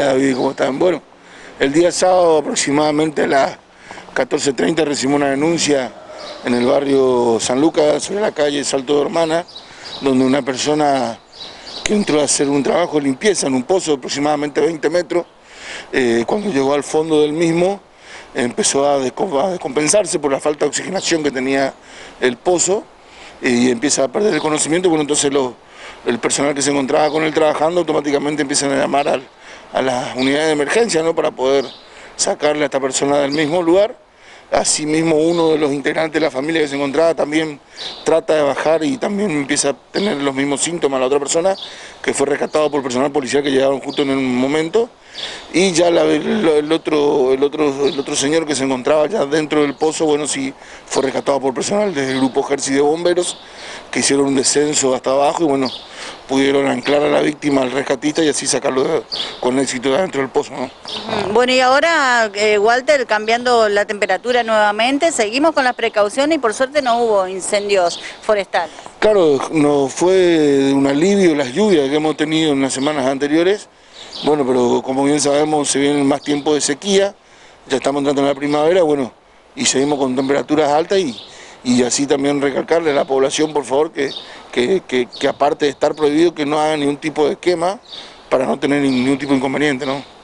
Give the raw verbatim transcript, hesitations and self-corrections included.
David, ¿cómo están? Bueno, el día sábado aproximadamente a las catorce treinta recibimos una denuncia en el barrio San Lucas, sobre la calle Salto de Hermana, donde una persona que entró a hacer un trabajo de limpieza en un pozo de aproximadamente veinte metros, eh, cuando llegó al fondo del mismo, empezó a descompensarse por la falta de oxigenación que tenía el pozo y empieza a perder el conocimiento. Bueno, entonces los, el personal que se encontraba con él trabajando automáticamente empiezan a llamar al, a las unidades de emergencia, ¿no?, para poder sacarle a esta persona del mismo lugar. Asimismo, uno de los integrantes de la familia que se encontraba también trata de bajar y también empieza a tener los mismos síntomas la otra persona, que fue rescatado por personal policial que llegaron justo en un momento. Y ya la, el, el, otro, el, otro, el otro señor que se encontraba ya dentro del pozo, bueno, sí fue rescatado por personal del grupo Ejército de Bomberos, que hicieron un descenso hasta abajo y bueno, pudieron anclar a la víctima al rescatista y así sacarlo de, con éxito de adentro del pozo, ¿no? Bueno, y ahora, eh, Walter, cambiando la temperatura nuevamente, seguimos con las precauciones y por suerte no hubo incendios forestales. Claro, nos fue un alivio las lluvias que hemos tenido en las semanas anteriores. Bueno, pero como bien sabemos se vienen más tiempos de sequía, ya estamos entrando en la primavera, bueno, y seguimos con temperaturas altas y, y así también recalcarle a la población, por favor, que, que, que, que aparte de estar prohibido, que no hagan ningún tipo de quema para no tener ningún tipo de inconveniente, ¿no?